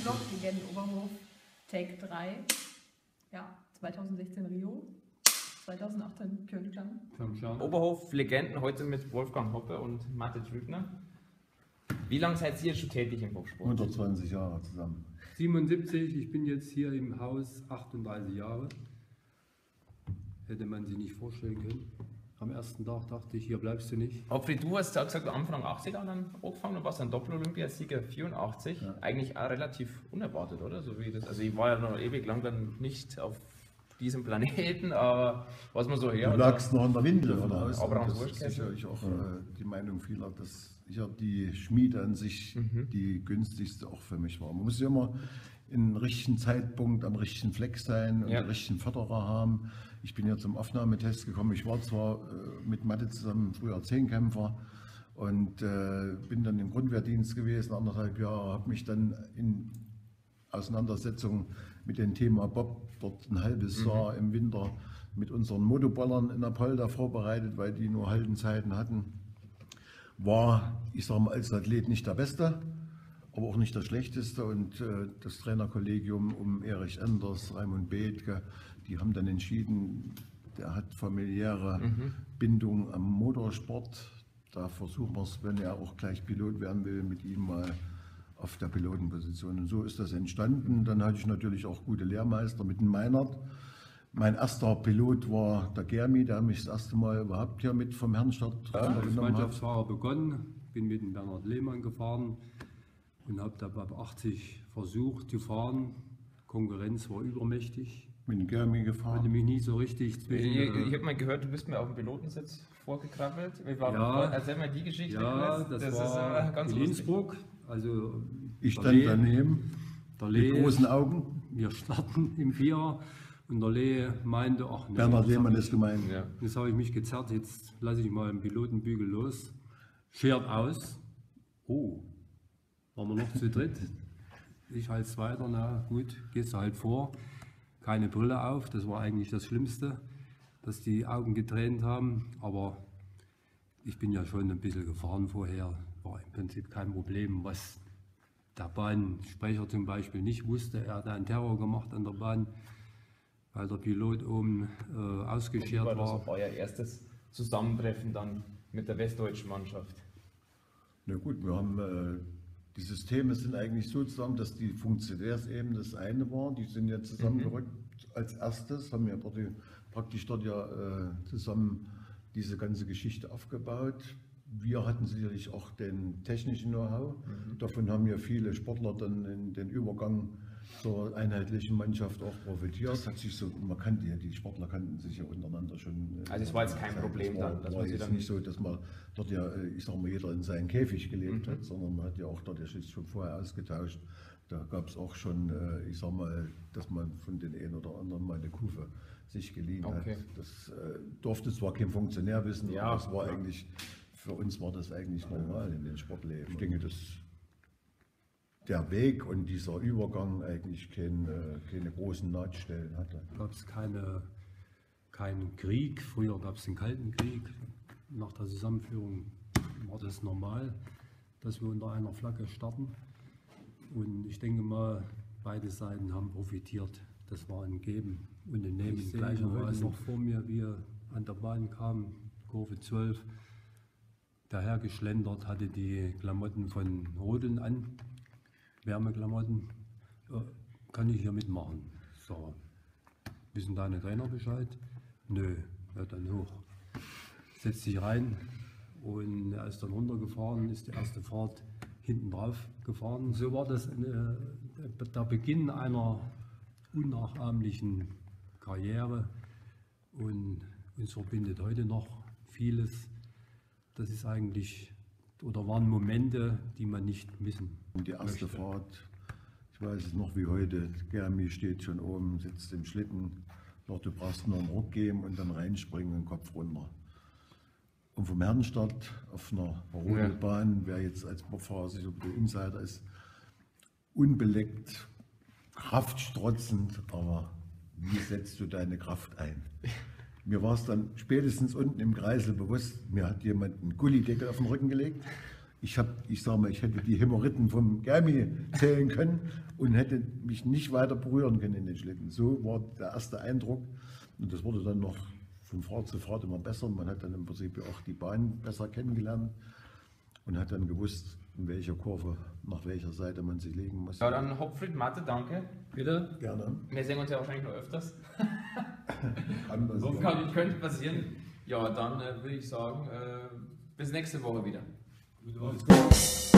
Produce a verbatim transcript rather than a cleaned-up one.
Doch, Legenden Oberhof, Take drei. Ja, zweitausendsechzehn Rio, zweitausendachtzehn Pyeongchang. Oberhof, Legenden, heute mit Wolfgang Hoppe und Mathe Trübner. Wie lange seid ihr schon tätig im Boxsport? hundertzwanzig Jahre zusammen. siebenundsiebzig, ich bin jetzt hier im Haus achtunddreißig Jahre. Hätte man sich nicht vorstellen können. Am ersten Tag dachte ich, hier bleibst du nicht. Alfred, du hast gesagt, Anfang achtziger dann angefangen und warst dann Doppel-Olympiasieger vierundachtzig. Ja. Eigentlich auch relativ unerwartet, oder? So wie das. Also ich war ja noch ewig lang dann nicht auf diesem Planeten, aber was man so her. Du lagst noch in der Windel, oder? Aber das ist sicherlich auch äh, die Meinung vieler, dass ja die Schmiede an sich mhm. die günstigste auch für mich war. Man muss ja immer im richtigen Zeitpunkt am richtigen Fleck sein und ja. den richtigen Förderer haben. Ich bin ja zum Aufnahmetest gekommen. Ich war zwar äh, mit Mathe zusammen früher Zehnkämpfer und äh, bin dann im Grundwehrdienst gewesen, anderthalb Jahre, habe mich dann in Auseinandersetzung mit dem Thema Bob dort ein halbes mhm. Jahr im Winter mit unseren Motoballern in Apolda vorbereitet, weil die nur Haltenzeiten hatten. War, ich sage mal, als Athlet nicht der Beste, aber auch nicht der Schlechteste. Und äh, das Trainerkollegium um Erich Enders, Raimund Bethke, die haben dann entschieden, der hat familiäre mhm. Bindung am Motorsport. Da versuchen wir es, wenn er auch gleich Pilot werden will, mit ihm mal auf der Pilotenposition. Und so ist das entstanden. Dann hatte ich natürlich auch gute Lehrmeister mit dem Meinert. Mein erster Pilot war der Germi, der mich das erste Mal überhaupt hier mit vom Herrenstadt ja, als Mannschaftsfahrer begonnen, bin mit dem Bernhard Lehmann gefahren und habe da bei achtzig versucht zu fahren. Konkurrenz war übermächtig. Mit dem Germi gefahren. Hatte mich nie so richtig zwischen, Ich, ich, ich habe mal gehört, du bist mir auf dem Pilotensitz vorgekrabbelt. Ja, erzähl mal die Geschichte. Ja, das, das war ist, äh, ganz in Innsbruck. Also ich stand Lee, daneben, der Lee, mit großen Augen. Wir starten im Vierer und der Lee meinte, ach nee, Bernhard Lehmann ist gemeint. Ja. Jetzt habe ich mich gezerrt, jetzt lasse ich mal im Pilotenbügel los. Schert aus. Oh, waren wir noch zu dritt. Ich als Zweiter, na gut, gehst du halt vor. Keine Brille auf, das war eigentlich das Schlimmste, dass die Augen getränt haben. Aber ich bin ja schon ein bisschen gefahren vorher, war im Prinzip kein Problem. Was der Bahnsprecher zum Beispiel nicht wusste, er hat einen Terror gemacht an der Bahn, weil der Pilot oben äh, ausgeschert war. Das war euer erstes Zusammentreffen dann mit der westdeutschen Mannschaft. Na gut, wir haben äh, die Systeme sind eigentlich so zusammen, dass die Funktionärs eben das eine war. Die sind ja zusammengerückt mhm. als erstes, haben ja dort, praktisch dort ja äh, zusammen diese ganze Geschichte aufgebaut. Wir hatten sicherlich auch den technischen Know-how. Mhm. Davon haben ja viele Sportler dann in den Übergang zur einheitlichen Mannschaft auch profitiert. Das hat sich so, man kannte ja, die Sportler kannten sich ja untereinander schon. Also es war jetzt kein Problem war, dann. Das war jetzt nicht so, dass man dort ja, ich sag mal, jeder in seinen Käfig gelebt mhm. hat, sondern man hat ja auch dort ja schon vorher ausgetauscht. Da gab es auch schon, ich sag mal, dass man von den einen oder anderen mal eine Kufe sich geliehen okay. hat. Das äh, durfte zwar kein Funktionär wissen, ja, aber es war ja. eigentlich, für uns war das eigentlich normal in den Sportleben. Ich denke, dass der Weg und dieser Übergang eigentlich keine, keine großen Nahtstellen hatte. Gab es keine, keinen Krieg, früher gab es den Kalten Krieg. Nach der Zusammenführung war das normal, dass wir unter einer Flagge starten. Und ich denke mal, beide Seiten haben profitiert. Das war ein Geben und ein Nehmen gleicherweise. Noch vor mir, wie er an der Bahn kam, Kurve zwölf, dahergeschlendert, hatte die Klamotten von Rodeln an. Wärmeklamotten, ja, kann ich hier mitmachen. So, wissen deine Trainer Bescheid? Nö, ja, dann hoch. Setzt sich rein und er ist dann runtergefahren, ist die erste Fahrt hinten drauf gefahren. So war das eine, der Beginn einer unnachahmlichen Karriere und uns verbindet heute noch vieles. Das ist eigentlich, oder waren Momente, die man nicht missen Die erste möchte. Fahrt, ich weiß es noch wie heute, Germi steht schon oben, sitzt im Schlitten, sagt, du brauchst nur einen Ruck geben und dann reinspringen und Kopf runter. Und vom Herrenstadt auf einer Rodelbahn, wer jetzt als Bobfahrer sich über den Insider ist, unbeleckt, kraftstrotzend, aber wie setzt du deine Kraft ein? Mir war es dann spätestens unten im Kreisel bewusst, mir hat jemand einen Gullideckel auf den Rücken gelegt. Ich, hab, ich sage mal, ich hätte die Hämorrhoiden vom Germi zählen können und hätte mich nicht weiter berühren können in den Schlitten. So war der erste Eindruck. Und das wurde dann noch von Fahrt zu Fahrt immer besser. Man hat dann im Prinzip auch die Bahn besser kennengelernt und hat dann gewusst, in welcher Kurve, nach welcher Seite man sich legen muss. Ja, dann Hopfried, Mathe, danke. Bitte. Gerne. Wir sehen uns ja wahrscheinlich noch öfters. Kann passieren. Kann, könnte passieren. Ja, dann äh, würde ich sagen, äh, bis nächste Woche wieder. Gute Woche.